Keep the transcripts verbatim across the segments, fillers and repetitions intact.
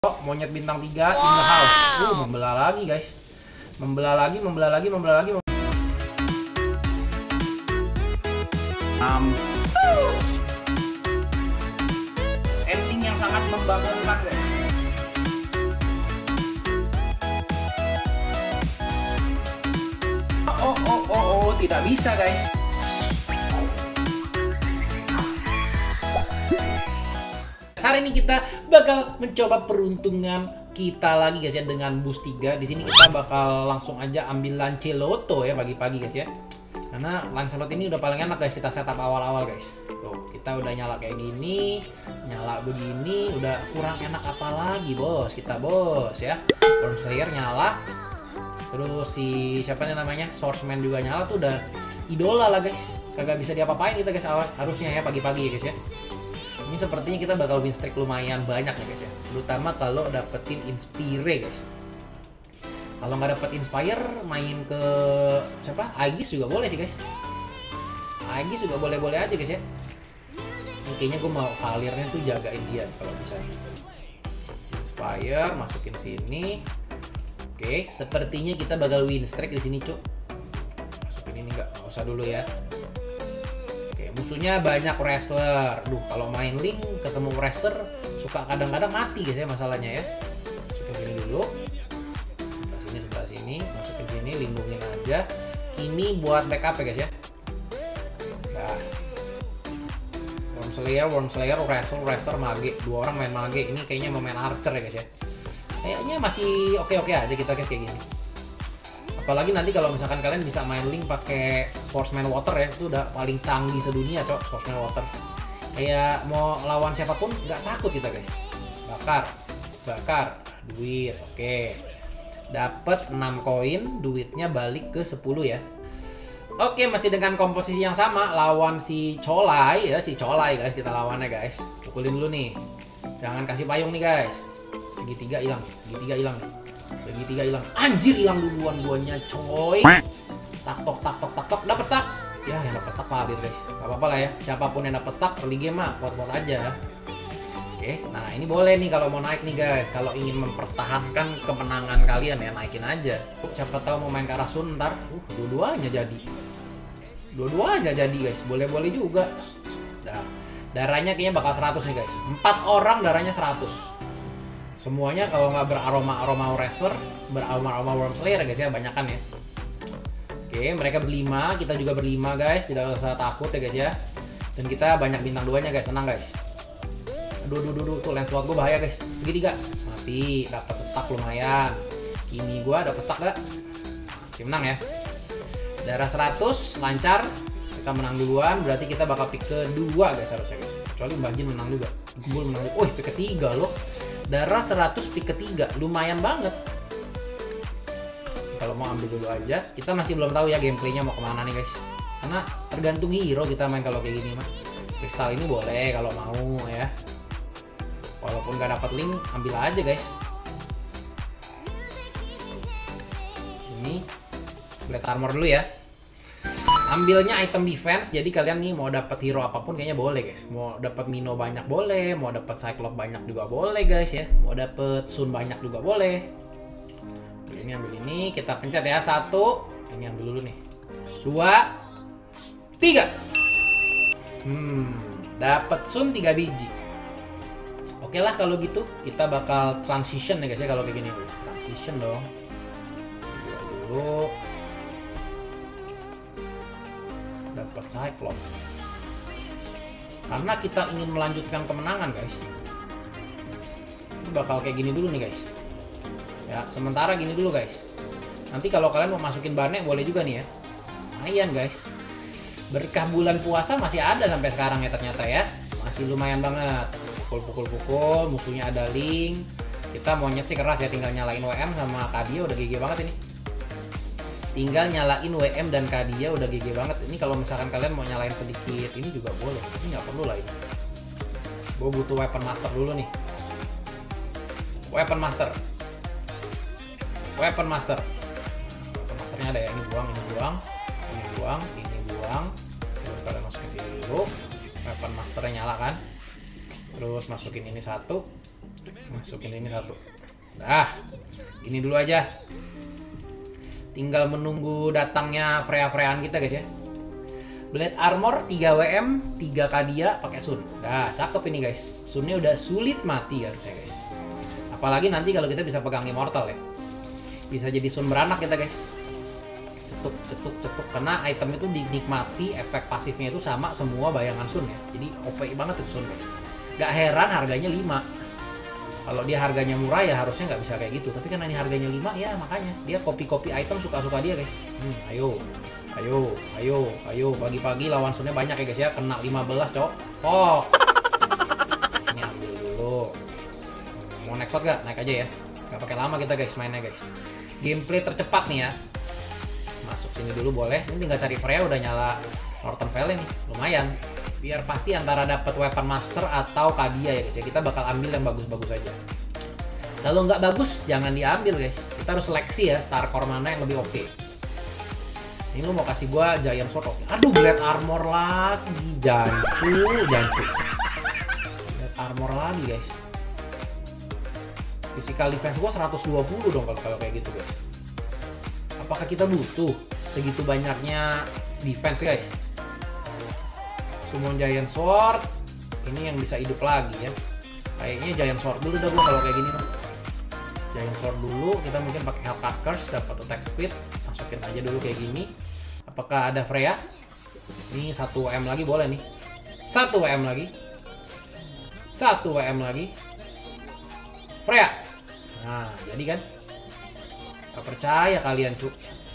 Oh, monyet bintang tiga wow. In the house. Uh, membelah lagi guys. Membelah lagi, membelah lagi, membelah lagi. Um, ending yang sangat membanggakan guys. Oh, oh, oh, oh, tidak bisa guys. Hari ini kita bakal mencoba peruntungan kita lagi guys ya dengan boost tiga. Di sini kita bakal langsung aja ambil Lancelot ya pagi-pagi guys ya. Karena Lancelot ini udah paling enak guys kita setup awal-awal guys. Tuh, kita udah nyala kayak gini, nyala begini, udah kurang enak apa lagi bos kita bos ya. Wormslayer nyala. Terus si siapa nih namanya? Swordsman juga nyala tuh udah idola lah guys. Kagak bisa diapa-apain kita guys harusnya ya pagi-pagi ya guys ya. Ini sepertinya kita bakal win streak lumayan banyak ya guys ya. Terutama kalau dapetin Inspire guys. Kalau nggak dapet Inspire, main ke siapa? Aegis juga boleh sih guys. Aegis juga boleh-boleh aja guys ya. Ini kayaknya gue mau Valirnya tuh jagain dia kalau bisa. Inspire, masukin sini. Oke, sepertinya kita bakal win streak di sini cuk. Masukin ini nggak? Nggak usah dulu ya. Musuhnya banyak wrestler. Duh, kalau main link ketemu wrestler suka kadang-kadang mati guys ya masalahnya ya. Masukin sini dulu. Sebelah sini, sebelah sini, masukin sini, lindungin aja. Ini buat backup ya guys ya. Nah. Wormslayer, Wormslayer, wrestler, wrestler, mage. Dua orang main mage. Ini kayaknya mau main archer ya guys ya. Kayaknya masih oke-oke aja kita guys kayak gini. Apalagi nanti kalau misalkan kalian bisa main link pakai Swordsman Water ya, itu udah paling canggih sedunia cok, Swordsman Water. Kayak mau lawan siapapun nggak takut kita guys. Bakar, bakar, duit, oke. Dapat enam koin, duitnya balik ke sepuluh ya. Oke, masih dengan komposisi yang sama, lawan si Colai ya, si Colai guys, kita lawannya guys. Pukulin dulu nih. Jangan kasih payung nih guys. Segitiga hilang, segitiga hilang nih. Segitiga hilang, anjir hilang duluan guanya coy. Tak tok tak tok tak tok dapat stack ya, yang dapat stack Valir guys, gak apa-apa lah ya, siapapun yang dapat stack early game mah buat-buat aja. Oke, nah ini boleh nih kalau mau naik nih guys, kalau ingin mempertahankan kemenangan kalian ya naikin aja. Siapa tahu mau main ke arah Sun ntar, uh, dua-duanya jadi, dua-duanya jadi guys, boleh-boleh juga. Nah, darahnya kayaknya bakal seratus nih guys, empat orang darahnya seratus. Semuanya kalau nggak beraroma-aroma wrestler, beraroma-aroma Wormslayer guys ya, banyakan ya. Oke, mereka berlima, kita juga berlima guys, tidak usah takut ya guys ya. Dan kita banyak bintang duanya guys, tenang guys. Aduh, aduh, aduh, tuh Lancelot gue bahaya guys, segitiga. Mati, dapat stack lumayan. Kimi gue dapat stack gak? Masih menang ya. Darah seratus, lancar. Kita menang duluan, berarti kita bakal pick kedua guys harusnya guys. Kecuali Mbak Jin menang juga. Gembul menang juga. Oh, pick ketiga loh. Darah seratus pick ketiga, lumayan banget. Kalau mau ambil dulu aja, kita masih belum tahu ya gameplaynya mau kemana nih guys. Karena tergantung hero kita main kalau kayak gini mah. Kristal ini boleh kalau mau ya. Walaupun gak dapat link, ambil aja guys. Ini plate armor dulu ya. Ambilnya item defense, jadi kalian nih mau dapat hero apapun kayaknya boleh guys. Mau dapat Mino banyak boleh, mau dapat Cyclops banyak juga boleh guys ya. Mau dapat Sun banyak juga boleh. Ambil ini, ambil ini, kita pencet ya satu. Ini ambil dulu nih. Dua, tiga. Hmm, dapat Sun tiga biji. Oke lah kalau gitu, kita bakal transition ya guys ya kalau kayak gini. Transition dong. Dua dulu. Dapat Cyclops karena kita ingin melanjutkan kemenangan guys. Ini bakal kayak gini dulu nih guys ya, sementara gini dulu guys. Nanti kalau kalian mau masukin Bane boleh juga nih ya, lumayan guys. Berkah bulan puasa masih ada sampai sekarang ya ternyata ya, masih lumayan banget. Pukul-pukul-pukul, musuhnya ada link. Kita mau nyet sih keras ya, tinggal nyalain W M sama Kadia udah G G banget ini. Tinggal nyalain W M dan Kadia udah G G banget. Ini kalau misalkan kalian mau nyalain sedikit ini juga boleh. Ini nggak perlu lah ini. Gue butuh weapon master dulu nih. Weapon master. Weapon master. Weapon masternya ada ya. Ini buang, ini buang, ini buang, ini buang. Terus kalian masukin sini dulu. Weapon masternya nyala kan. Terus masukin ini satu. Masukin ini satu. Dah, ini dulu aja. Tinggal menunggu datangnya Freya-Freyaan kita guys ya. Blade Armor tiga W M, tiga Kadia pakai Sun. Dah, cakep ini guys. Sunnya udah sulit mati harusnya guys. Apalagi nanti kalau kita bisa pegang Immortal ya. Bisa jadi Sun beranak kita guys. Cetuk, cetuk, cetuk. Karena item itu dinikmati, efek pasifnya itu sama semua bayangan Sun ya. Jadi O P banget itu Sun guys. Gak heran harganya lima. Kalau dia harganya murah ya harusnya nggak bisa kayak gitu. Tapi karena ini harganya lima ya makanya. Dia copy-copy item suka-suka dia guys. Hmm, ayo. Ayo, ayo, ayo. Pagi-pagi lawan Sunnya banyak ya guys ya. Kena lima belas cok. Oh. Ini ambil dulu. Mau next shot gak? Naik aja ya. Gak pakai lama kita guys mainnya guys. Gameplay tercepat nih ya. Masuk sini dulu boleh. Ini tinggal cari Freya udah nyala Northern Valley nih. Lumayan. Biar pasti antara dapat Weapon Master atau Kadia ya guys ya. Kita bakal ambil yang bagus-bagus aja. Kalau nggak bagus jangan diambil guys. Kita harus seleksi ya Star Core mana yang lebih oke. Okay. Ini lu mau kasih gua Giant Sword. Aduh, Blade Armor lagi. Jancu, jancu. Blade Armor lagi guys. Physical defense gua seratus dua puluh dong kalau kalau kayak gitu guys. Apakah kita butuh segitu banyaknya defense guys? Summon Giant Sword. Ini yang bisa hidup lagi ya. Kayaknya Giant Sword dulu dah gua kalau kayak gini mah. Giant Sword dulu, kita mungkin pakai Hellcat Curse dapat attack speed. Masukin aja dulu kayak gini. Apakah ada Freya? Ini satu W M lagi boleh nih. satu W M lagi. satu W M lagi. Freya. Nah, jadi kan? Gak percaya kalian, cuk.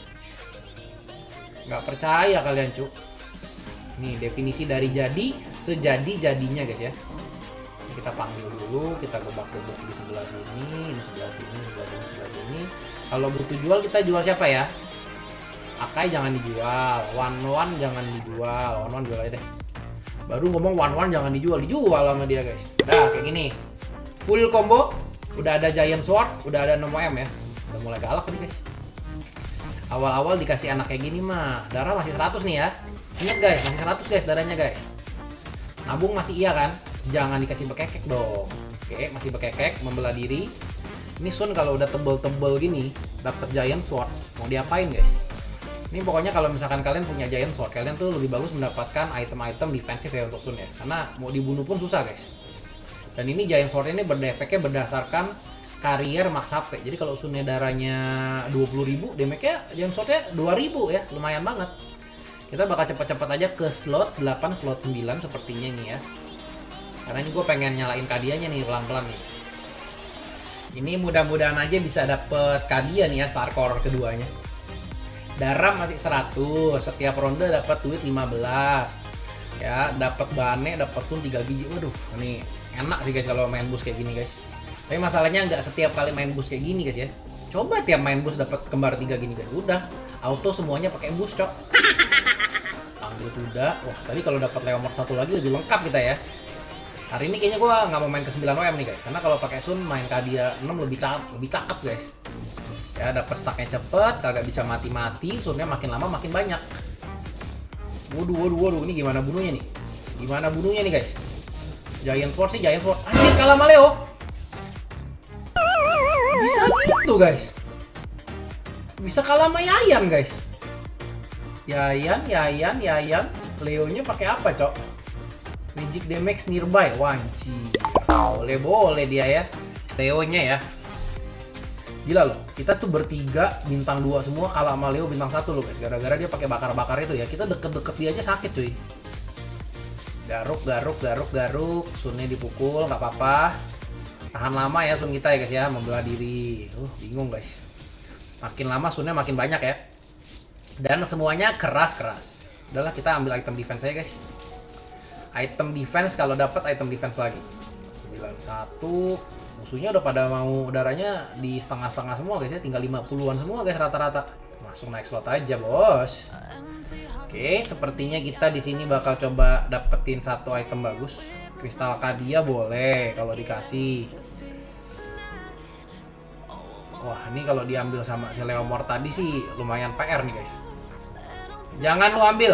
Gak percaya kalian, cuk. Nih, definisi dari jadi, sejadi-jadinya guys ya. Ini kita panggil dulu, kita gebak-gebak di sebelah sini, di sebelah sini, sebelah sini, sebelah sini. Kalau butuh jual, kita jual siapa ya? Akai jangan dijual, One One jangan dijual, One One jual aja deh. Baru ngomong One One jangan dijual, dijual sama dia guys. Nah kayak gini, full combo, udah ada Giant Sword, udah ada enam W M ya, udah mulai galak nih guys. Awal-awal dikasih anak kayak gini mah, darah masih seratus nih ya. Ingat guys, masih seratus guys darahnya guys. Nabung masih iya kan? Jangan dikasih bekekek dong. Oke, masih bekekek, membela diri. Ini Sun kalau udah tebel-tebel gini, dapat Giant Sword, mau diapain guys? Ini pokoknya kalau misalkan kalian punya Giant Sword, kalian tuh lebih bagus mendapatkan item-item defensif ya untuk Sun ya. Karena mau dibunuh pun susah guys. Dan ini Giant Sword ini berdefeknya berdasarkan karier max H P. Jadi kalau Sunnya darahnya dua puluh ribu, damage-nya Giant Sword-nya dua ribu ya, lumayan banget. Kita bakal cepet-cepet aja ke slot delapan, slot sembilan sepertinya nih ya. Karena ini gue pengen nyalain Kadianya nih pelan-pelan nih. Ini mudah-mudahan aja bisa dapet Kadia nih ya, Star Core keduanya. Darah masih seratus, setiap ronde dapat duit lima belas. Ya, dapat Bane, dapat Sun tiga biji. Waduh, ini enak sih guys kalau main boost kayak gini guys. Tapi masalahnya nggak setiap kali main boost kayak gini guys ya. Coba tiap main boost dapat kembar tiga gini guys. Udah, auto semuanya pakai boost, cok. Ambil kuda. Wah, tadi kalau dapat Leomord satu lagi lebih lengkap kita ya. Hari ini kayaknya gua nggak mau main ke sembilan W M nih guys, karena kalau pakai Sun main Kadia enam lebih cakep, lebih cakep guys. Ya, dapat stacknya cepet, kagak bisa mati-mati, Sunnya makin lama makin banyak. Waduh, waduh, waduh, ini gimana bunuhnya nih? Gimana bunuhnya nih guys? Giant Sword sih, Giant Sword. Anjir, kalah sama Leo. Bisa gitu guys. Bisa kalah sama Yayan guys. Yayan, Yayan, Yayan. Leonya pakai apa, cok? Magic damage nearby. Wanci. Boleh, boleh dia ya. Leonya ya. Gila loh. Kita tuh bertiga bintang dua semua kalah sama Leo bintang satu loh guys. Gara-gara dia pakai bakar-bakar itu ya. Kita deket-deket dia aja sakit cuy. Garuk, garuk, garuk, garuk. Sunnya dipukul, nggak apa-apa. Tahan lama ya Sun kita ya guys ya. Membela diri. Uh, bingung guys. Makin lama Sunnya makin banyak ya. Dan semuanya keras-keras. Udahlah, kita ambil item defense aja guys. Item defense kalau dapat item defense lagi. sembilan satu. Musuhnya udah pada mau darahnya di setengah-setengah semua guys ya. Tinggal lima puluhan semua guys rata-rata. Langsung naik slot aja, bos. Oke, sepertinya kita di sini bakal coba dapetin satu item bagus. Kristal Kadia boleh kalau dikasih. Wah, ini kalau diambil sama si Leomord tadi sih lumayan P R nih guys. Jangan lu ambil.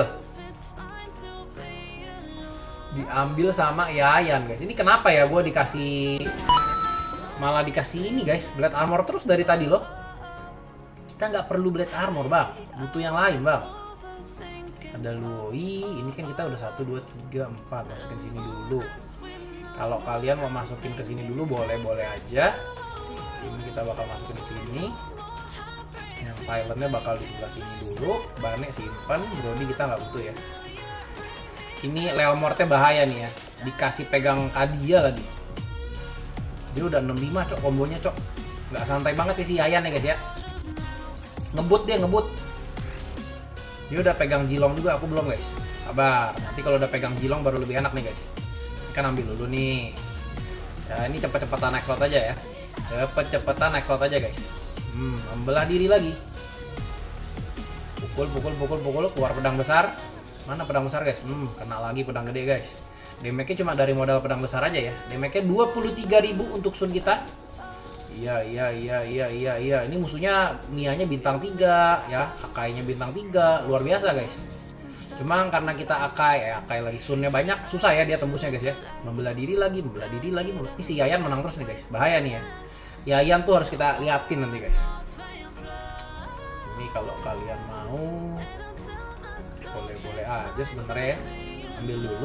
Diambil sama Yayan guys. Ini kenapa ya gue dikasih malah dikasih ini guys, blade armor terus dari tadi loh. Kita nggak perlu blade armor bang, butuh yang lain bang. Ada Lui, ini kan kita udah satu, dua, tiga, empat, masukin sini dulu. Kalau kalian mau masukin ke sini dulu boleh-boleh aja. Ini kita bakal masukin ke sini. Yang silentnya bakal di sebelah sini dulu. Bane simpan, Brody kita nggak butuh ya. Ini Leomorte bahaya nih ya, dikasih pegang Kadia lagi. Dia udah enam puluh lima cok kombonya cok. Nggak santai banget ya si Yayan ya guys ya. Ngebut dia ngebut. Dia udah pegang Jilong juga, aku belum guys. Sabar, nanti kalau udah pegang Jilong baru lebih enak nih guys. Kita ambil dulu nih. Ya ini cepet-cepetan naik slot aja ya. Cepet-cepetan naik slot aja guys. Hmm, membelah diri lagi. Pukul, pukul, pukul, pukul, keluar pedang besar. Mana pedang besar guys? Hmm, kena lagi pedang gede guys. Damage-nya cuma dari modal pedang besar aja ya. Damage-nya dua puluh tiga ribu untuk Sun kita. Iya, iya, iya, iya, iya, iya. Ini musuhnya Mia-nya bintang tiga ya, Akai-nya bintang tiga. Luar biasa guys. Cuma karena kita Akai, eh Akai lagi Sun-nya banyak, susah ya dia tembusnya guys ya. Membelah diri lagi, membelah diri lagi. Membelah. Ini si Yayan menang terus nih guys. Bahaya nih ya. Yayan tuh harus kita liatin nanti guys. Ini kalau kalian mau boleh-boleh aja sebenarnya ya. Ambil dulu.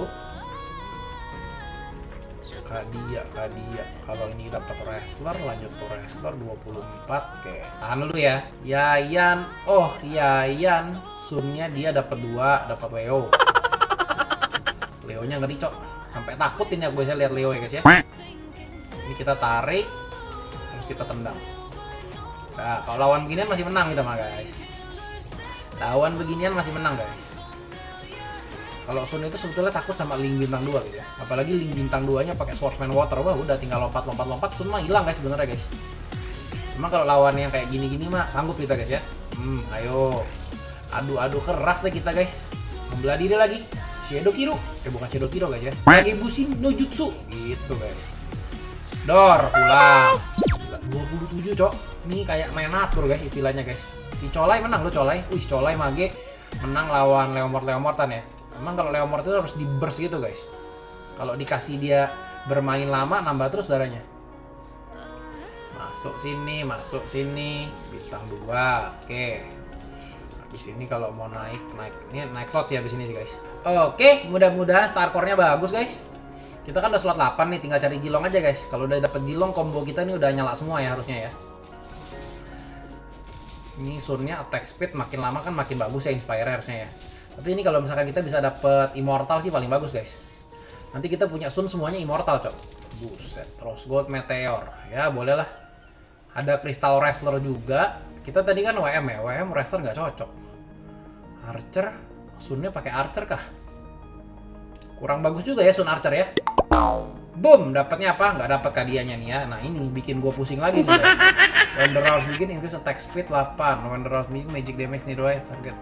Kadia, Kadia. Kalau ini dapat wrestler, lanjut ke wrestler dua puluh empat. Oke, tahan dulu ya. Yayan. Oh, Yayan. Sunnya dia dapat dua, dapat Leo. Leonya ngeri, cok. Sampai takut ini aku bisa lihat Leo ya, guys ya. Ini kita tarik, terus kita tendang. Nah, kalau lawan beginian masih menang kita mah, guys. Lawan beginian masih menang, guys. Kalau Sun itu sebetulnya takut sama Ling bintang dua gitu ya. Apalagi Ling bintang dua-nya pakai Swordsman Water, wah udah tinggal lompat-lompat-lompat Sun mah hilang guys sebenarnya guys. Cuma kalau lawannya yang kayak gini-gini mah sanggup kita guys ya. Hmm, ayo. Adu-adu keras deh kita guys. Membelah diri lagi. Shadow Kiro. Eh bukan Shadow Kiro guys ya. Kagebushi no Jutsu gitu guys. Dor, pulang. dua puluh tujuh, cok. Ini kayak main natur guys istilahnya guys. Si Colai menang lo Colai. Wih, Colai mage menang lawan Leomort-Leomortan ya. Emang kalau Leomort itu harus di burst gitu guys. Kalau dikasih dia bermain lama nambah terus darahnya. Masuk sini, masuk sini. Bintang dua. Oke. Habis ini kalau mau naik, naik ini naik slot sih habis ini sih guys. Oke, mudah-mudahan star core-nya bagus guys. Kita kan udah slot delapan nih, tinggal cari Jilong aja guys. Kalau udah dapet Jilong, combo kita ini udah nyala semua ya harusnya ya. Ini Sun-nya attack speed makin lama kan makin bagus ya Inspire harusnya ya. Tapi ini kalau misalkan kita bisa dapet Immortal sih paling bagus guys. Nanti kita punya Sun semuanya Immortal cok. Buset, Rose Gold Meteor. Ya boleh lah. Ada Crystal Wrestler juga. Kita tadi kan W M ya, W M Wrestler nggak cocok. Archer, Sun-nya pakai Archer kah? Kurang bagus juga ya Sun Archer ya. Boom, dapatnya apa? Nggak dapat Kadianya nih ya. Nah ini bikin gue pusing lagi nih guys. When the Rouse bikin increase attack speed delapan. When the Rouse bikin magic damage nih doang target.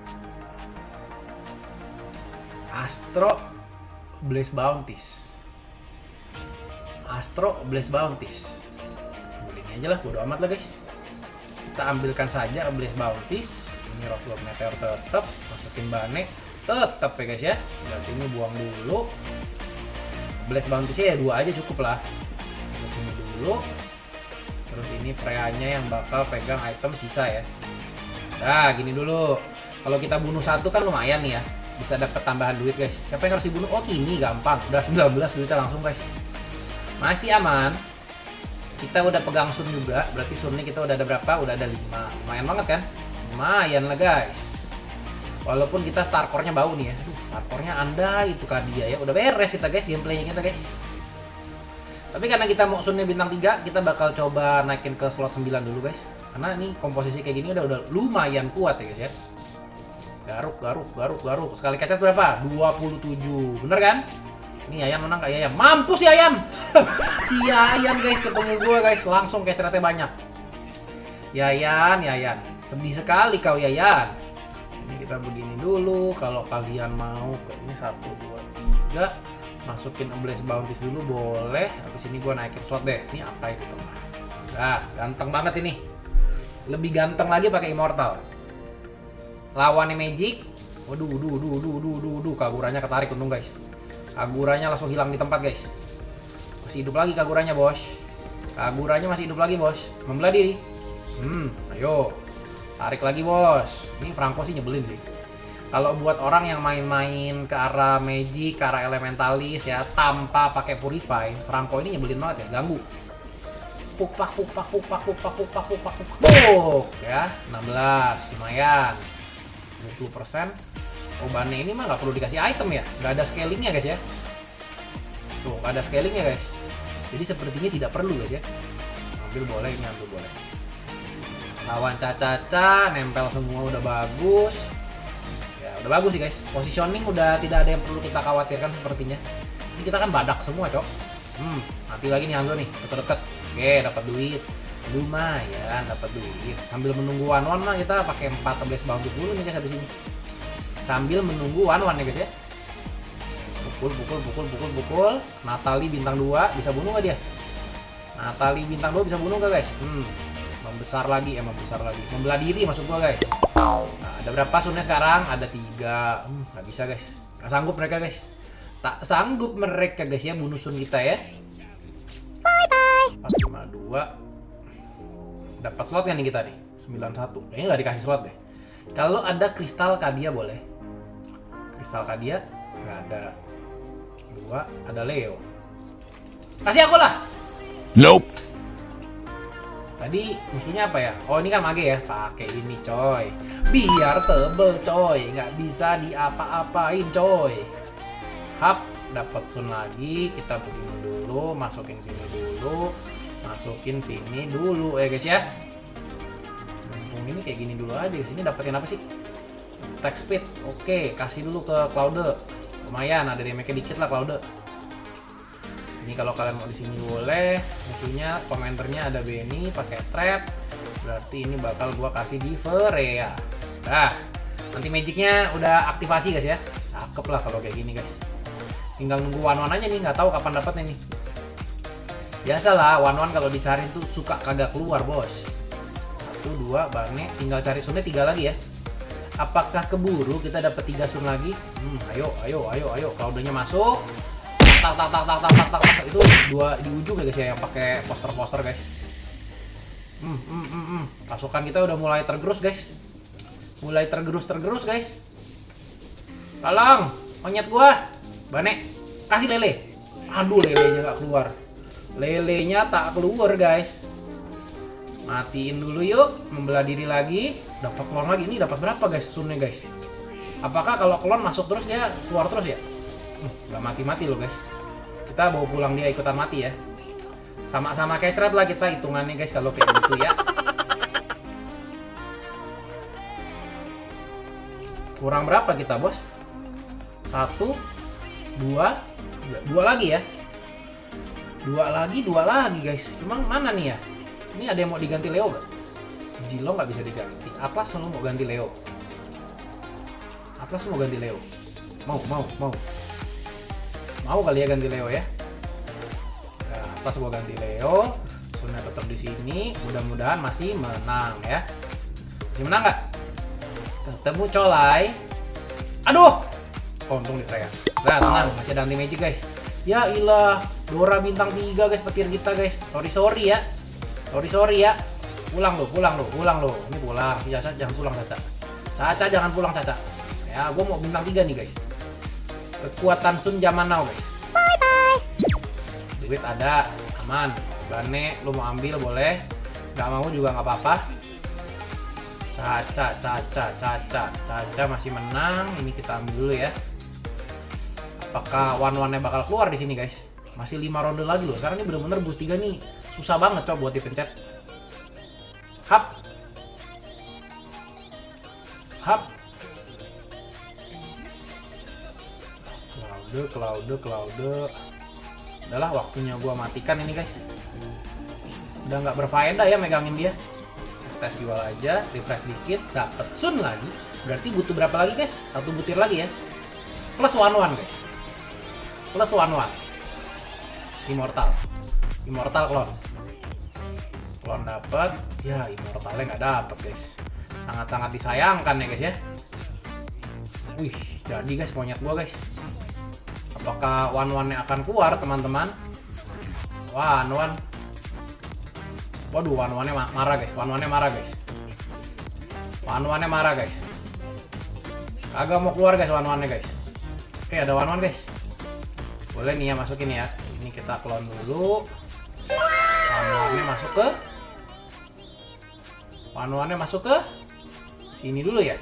Astro Blaze Bounties. Astro Blaze Bounties. Ambil ini aja lah, bodo amat lah guys. Kita ambilkan saja Blaze Bounties. Ini Rose Gold Meteor tetap, masukin Bane tetap ya guys ya. Berarti ini buang dulu. Blaze Bounties ya dua aja cukup lah. Terus ini dulu. Terus ini Freya-nya yang bakal pegang item sisa ya. Nah, gini dulu. Kalau kita bunuh satu kan lumayan nih ya. Bisa dapat tambahan duit guys. Siapa yang harus dibunuh? Oh ini gampang. Udah sembilan belas duitnya langsung guys. Masih aman. Kita udah pegang Sun juga. Berarti Sun-nya kita udah ada berapa? Udah ada lima. Lumayan banget kan? Lumayan lah guys. Walaupun kita star core-nya bau nih ya. Aduh, star core-nya anda itu Kadia ya. Udah beres kita guys gameplaynya kita guys. Tapi karena kita mau Sun-nya bintang tiga, kita bakal coba naikin ke slot sembilan dulu guys. Karena ini komposisi kayak gini udah udah lumayan kuat ya guys ya. Garuk, garuk, garuk, garuk. Sekali kecet berapa? dua puluh tujuh. Bener kan? Ini Yayan menang gak Yayan? Mampus Yayan! Si Yayan guys ketemu gue guys. Langsung kecetnya banyak. Yayan, Yayan. Sedih sekali kau Yayan. Ini kita begini dulu. Kalau kalian mau ke ini satu, dua, tiga. Masukin Blaze Bounties dulu boleh. Habis ini gue naikin slot deh. Ini apa itu teman? Nah, ganteng banget ini. Lebih ganteng lagi pakai Immortal. Lawannya Magic. Waduh, duh, duh, duh, duh, duh, duh. Kaguranya ketarik untung guys. Kaguranya langsung hilang di tempat guys. Masih hidup lagi Kaguranya bos. Kaguranya masih hidup lagi, bos. Membelah diri. Hmm, ayo. Tarik lagi, bos. Ini Franco sih nyebelin sih. Kalau buat orang yang main-main ke arah magic, ke arah elementalis ya, tanpa pakai purify, Franco ini nyebelin banget ya, ganggu. Pupak, pupak, pupak, pupak, pupak, pupak, pupak. Puk, ya, enam belas, lumayan. dua puluh persen. Oh, Bane ini mah nggak perlu dikasih item ya, nggak ada scalingnya guys ya. Tuh, nggak ada scalingnya guys. Jadi sepertinya tidak perlu guys ya. Ambil boleh, ini ambil boleh. Lawan Caca-Caca, nempel semua udah bagus. Ya udah bagus sih guys. Positioning udah tidak ada yang perlu kita khawatirkan sepertinya. Ini kita kan badak semua cok. Hmm, mati lagi nih Hanzo nih, deket-deket. Oke, dapat duit. Lumayan dapat duit. Sambil menunggu one one mah kita pakai empat belas bagus dulu nih guys habis ini. Sambil menunggu one one ya guys ya. Pukul, pukul, pukul, pukul, pukul. Natali bintang dua, bisa bunuh gak dia? Natali bintang dua bisa bunuh gak guys? Hmm, membesar lagi, emang besar lagi. Membelah diri maksud gua guys. Nah, ada berapa sunnya sekarang? Ada tiga. Hmm, gak bisa guys. Gak sanggup mereka guys. Tak sanggup mereka guys ya bunuh sun kita ya. Bye bye. empat lima dua. Dapat slot kan nih kita nih? sembilan satu. Kayaknya gak dikasih slot deh. Kalau ada kristal Kadia boleh. Kristal Kadia nggak ada. Dua, ada Leo. Kasih aku lah. Nope. Tadi musuhnya apa ya? Oh ini kan mage ya. Pakai ini coy. Biar tebel coy. Nggak bisa diapa-apain coy. Hap, dapat sun lagi. Kita begini dulu. Masukin sini dulu. Masukin sini dulu ya guys ya. Mumpung ini kayak gini dulu aja. Sini dapetin apa sih? Attack speed. Oke, kasih dulu ke Claude. Lumayan, ada damage-nya dikit lah Claude. Ini kalau kalian mau di sini boleh. Musuhnya komenternya ada Benny pakai trap. Berarti ini bakal gua kasih di Freya. Nah, nanti magicnya udah aktivasi guys ya. Cakep lah kalau kayak gini guys. Tinggal nunggu one one aja nih, nggak tahu kapan dapatnya nih. Biasalah one one kalau dicari tuh suka kagak keluar bos. Satu dua Bane, tinggal cari sunnya tiga lagi ya. Apakah keburu kita dapat tiga sun lagi? Hmm, ayo, ayo, ayo, ayo. Claude-nya masuk. Tak, tak, tak, tak, tak, tak, tak, tak. Itu dua di ujung ya guys ya yang pakai poster-poster guys. Hmm, hmm, hmm, hmm. Pasukan kita udah mulai tergerus guys. Mulai tergerus-tergerus guys. Tolong, monyet gua. Bane, kasih lele. Aduh, lelenya nggak keluar. Lelenya tak keluar guys. Matiin dulu yuk, membelah diri lagi. Dapat klon lagi, ini dapat berapa guys sunnya guys? Apakah kalau klon masuk terus dia keluar terus ya? Hmm, gak mati-mati loh guys. Kita bawa pulang dia ikutan mati ya. Sama-sama kecret lah kita hitungannya guys kalau kayak gitu ya. Kurang berapa kita bos? Satu, dua, dua lagi ya. Dua lagi, dua lagi guys. Cuman mana nih ya? Ini ada yang mau diganti Leo gak? Jilo nggak bisa diganti. Atlas lu mau ganti Leo. Atlas mau ganti Leo. Mau, mau, mau. Mau kali ya ganti Leo ya. Nah, Atlas gua ganti Leo. Sunnya tetap di sini. Mudah-mudahan masih menang ya. Masih menang nggak? Ketemu colai. Aduh. Oh, untung di Freya. Nah, tenang, masih ada anti magic guys. Ya ilah, Dora bintang tiga guys petir kita guys. Sorry sorry ya. Sorry sorry ya. Pulang lo, pulang lo, pulang lo. Ini pulang. Si Caca jangan pulang Caca. Caca jangan pulang Caca. Ya, gue mau bintang tiga nih guys. Kekuatan Sun zaman now guys. Bye bye. Duit ada, aman. Bane, lu mau ambil boleh. Gak mau juga nggak apa-apa. Caca, Caca, Caca, Caca masih menang. Ini kita ambil dulu ya. Apakah one one-nya bakal keluar di sini guys? Masih lima ronde lagi loh. Karena ini bener-bener boost tiga nih. Susah banget coba buat dipencet. Hap. Hap. Claude, Claude, Claude. Udahlah waktunya gua matikan ini guys. Udah nggak berfaedah ya megangin dia. Tes jual aja, refresh dikit, dapat sun lagi. Berarti butuh berapa lagi guys? Satu butir lagi ya. Plus one one guys. Plus one one. Immortal. Immortal klon. Klon dapat, ya immortalnya nggak dapat guys. Sangat-sangat disayangkan ya guys ya. Wih, jadi guys monyet gua guys. Apakah one one nya akan keluar teman-teman? One one. Waduh, one-one-nya marah guys, one-one-nya marah guys. One-one-nya marah guys. Agak mau keluar guys one-one-nya guys. Oke, ada one-one guys. Boleh nih ya masukin ya. Ini kita clone dulu. One-one-nya masuk ke One-one-nya masuk ke sini dulu ya.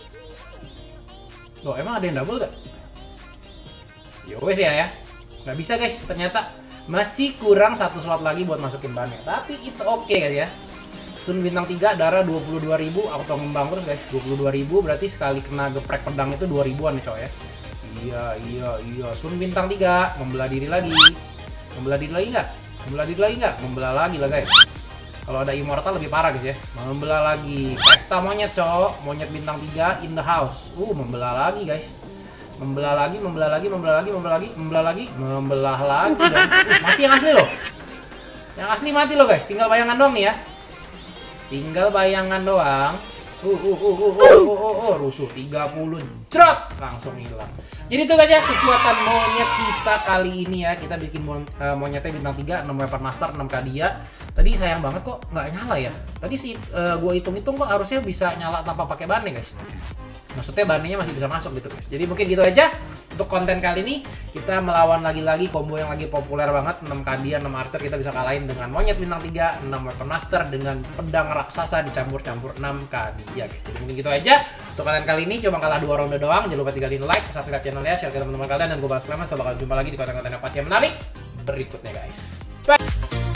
Loh, emang ada yang double gak? Ya wes ya ya. Nggak bisa guys, ternyata masih kurang satu slot lagi buat masukin bannya. Tapi it's okay guys ya. Stun bintang tiga, darah dua puluh dua ribu, auto ngembang terus guys. dua puluh dua ribu berarti sekali kena geprek pedang itu dua ribuan nih coy ya. Iya, iya, iya. Stun bintang tiga, membelah diri lagi. Membelah diri lagi nggak? Membelah diri lagi nggak? Membelah lagi lah guys. Kalau ada immortal lebih parah guys ya. Membelah lagi. Pesta monyet cok. Monyet bintang tiga in the house. Uh, membelah lagi guys. Membelah lagi, membelah lagi, membelah lagi, membelah lagi, membelah lagi, membelah lagi. Dan, uh, mati yang asli loh. Yang asli mati loh guys. Tinggal bayangan doang nih ya. Tinggal bayangan doang. Uh, uh, uh, uh, uh, uh, uh, uh, rusuh tiga puluh drop langsung hilang. Jadi itu guys ya kekuatan monyet kita kali ini ya. Kita bikin mon uh, monyetnya bintang tiga, enam weapon master, enam kadia. Tadi sayang banget kok nggak nyala ya. Tadi sih uh, gue hitung-hitung kok harusnya bisa nyala tanpa pakai ban nih guys. Maksudnya bannya masih bisa masuk gitu guys. Jadi mungkin gitu aja untuk konten kali ini. Kita melawan lagi-lagi combo yang lagi populer banget, enam kadia, enam archer. Kita bisa kalahin dengan monyet bintang tiga, enam weapon master dengan pedang raksasa dicampur-campur enam kadia guys. Jadi mungkin gitu aja untuk konten kali ini. Cuma kalah dua ronde doang. Jangan lupa tinggalin like, subscribe channelnya, share ke teman-teman kalian, dan gue bahas Clemens. Kita bakal jumpa lagi di konten-konten yang pasti yang menarik berikutnya guys. Bye.